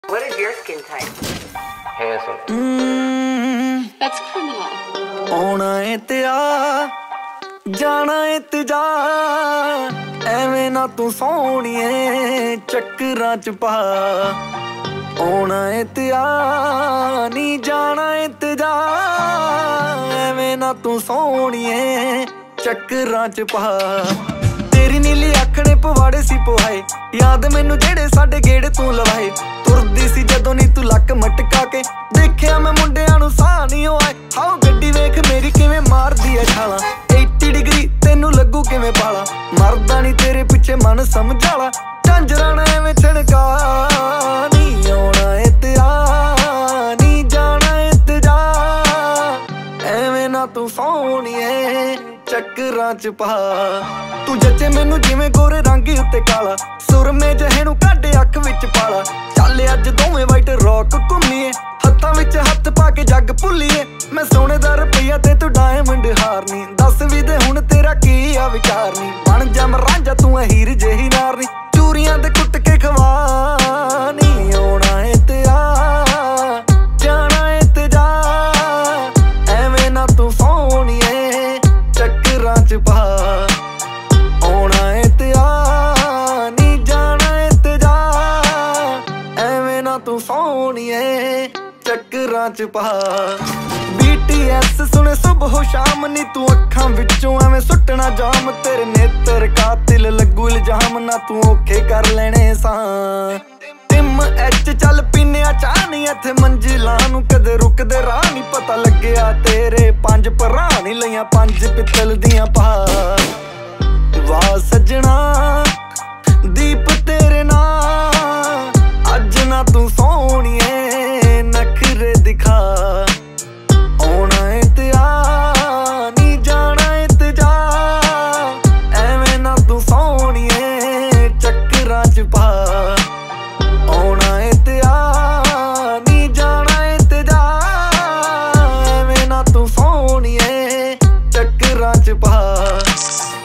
What is your skin type? Handsome. That's criminal. ਆਉਣਾ ਏ ਤੇ ਆ ਜਾਣਾ ਏ ਤੇ ਜਾ ਐਵੇਂ ਨਾ ਤੂੰ ਸੋਹਣੀਏ ਚੱਕਰਾਂ ਚ ਪਾ ਆਉਣਾ ਏ ਤੇ ਆ ਨੀ ਜਾਣਾ ਏ ਤੇ ਜਾ ਐਵੇਂ ਨਾ ਤੂੰ ਸੋਹਣੀਏ ਚੱਕਰਾਂ ਚ ਪਾ ਤੇਰੀ ਨੀਲੀ ਅੱਖ ਨੇ ਪਵਾੜੇ ਸੀ ਪਵਾਏ ਯਾਦ ਮੈਨੂੰ ਜਿਹੜੇ ਸਾਡੇ ਗੇੜੇ ਤੂੰ ਲਵਾਏ ਤੁਰਦੀ ਸੀ ਜਦੋਂ ਨੀ ਤੂੰ ਲੱਕ ਮਟਕਾ ਕੇ ਦੇਖਿਆ ਮੈਂ ਮੁੰਡਿਆਂ ਨੂੰ ਸਾਹ ਨਹੀਂ ਆਏ ਹਾਓ ਗੱਡੀ ਵੇਖ ਮੇਰੀ ਕਿਵੇਂ ਮਾਰਦੀ ਐ ਛਾਲਾਂ 80 ਡਿਗਰੀ ਤੈਨੂੰ ਲੱਗੂ ਕਿਵੇਂ ਪਾਲਾ ਮਰਦਾ ਨੀ ਤੇਰੇ ਪਿੱਛੇ ਮਨ ਸਮਝਾਲਾ ਝਾਂਜਰਾਂ ਨਾ ਐਵੇਂ ਛਿੜਕਾ ਨੀ ਆਉਣਾ ਏ ਤੇ ਆ ਨੀ ਜਾਣਾ ਏ ਤੇ ਜਾ ਐਵੇਂ ਨਾ ਤੂੰ ਸੋਹਣੀਏ ਚੱਕਰਾਂ ਚ ਪਾ ਤੂੰ ਜੱਚੇ ਮੈਨੂੰ ਜਿਵੇਂ ਗੋਰੇ ਰੰਗ ਉੱਤੇ ਕਾਲਾ ਸੁਰਮੇ ਜਿਹੇ ਨੂੰ ਕੱਢ ਅੱਖ ਵਿੱਚ ਪਾਲਾ ਚੱਲ ਅੱਜ ਦੋਵੇਂ ਵਾਈਟ ਰੌਕ ਘੁੰਮੀਏ ਹੱਥਾਂ ਵਿੱਚ ਹੱਥ ਪਾ ਕੇ ਜੱਗ ਭੁੱਲੀਏ ਮੈਂ ਸੋਨੇ ਦਾ ਰੁਪਈਆ ਤੇ ਤੂੰ ਡਾਇਮੰਡ ਹਾਰਨੀ ਦੱਸ ਵੀ ਦੇ ਹੁਣ ਤੇਰਾ ਕੀ ਆ ਵਿਚਾਰ ਨੀ ਬਣ ਜਾ ਮਰਾਂਜਾ ਤੂੰ ਹੀਰ ਜਿਹੀ ਨਾਰਨੀ ਚੂਰੀਆਂ ਦੇ ਕੁੱਟ ਕੇ ਖਵਾ ਨੀ ਆਉਣਾ ਏ ਤੇ ਆ ਜਾਣਾ ਏ ਤੇ ਜਾ ਐਵੇਂ ਨਾ ਤੂੰ ਸੋਹਣੀਏ ਚੱਕਰਾਂ ਚ ਪਾ ਆਉਣਾ ਏ ਤੇ ਆ ਨੀ ਜਾਣਾ ਏ ਤੇ ਜਾ ਐਵੇਂ ਨਾ ਤੂੰ ਸੋਹਣੀਏ ਚੱਕਰਾਂ ਚ ਪਾ BTS ਸੁਣੇ ਸੁਬਹ ਸ਼ਾਮ ਨੀ ਤੂੰ ਅੱਖਾਂ ਵਿੱਚੋਂ ਐਵੇਂ ਸੁੱਟਣਾ ਜਾਮ ਤੇਰੇ ਨੇਤਰ ਕਾਤਿਲ ਲੱਗੂ ਇਲਜ਼ਾਮ ਨਾ ਤੂੰ ਔਖੇ ਕਰ ਲੈਣੇ ਸਾਂ ਟਿਮ ਐਚ ਚੱਲ ਪੀਨਿਆ ਚਾਹ ਨੀ ਇੱਥੇ ਮੰਜ਼ਿਲਾਂ ਨੂੰ ਕਦੇ ਰੁਕਦੇ ਰਾਹ ਨੀ ਪਤਾ ਲੱਗਿਆ ਤੇਰੇ 5 ਭਰਾ ਨੀ ਲਈਆਂ 5 ਪਿੱਤਲ ਦੀਆਂ ਪਾ ਵਾਹ ਸੱਜਣਾ ਦੀਪ ਤੇਰੇ ਨਾਲ ਅੱਜ ਨਾ ਤੂੰ ਸੋਹਣੀਏ ਨਖਰੇ ਦਿਖਾ ਆਉਣਾ ਏ ਤੇ ਆ ਨੀ ਜਾਣਾ ਏ ਤੇ ਜਾ ਐਵੇਂ ਨਾ ਤੂੰ ਸੋਹਣੀਏ ਚੱਕਰਾਂ ਚ ਪਾ ਆਉਣਾ ਏ ਤੇ ਆ ਨੀ ਜਾਣਾ ਏ ਤੇ ਜਾ ਐਵੇਂ ਨਾ ਤੂੰ ਸੋਹਣੀਏ ਚੱਕਰਾਂ ਚ ਪਾ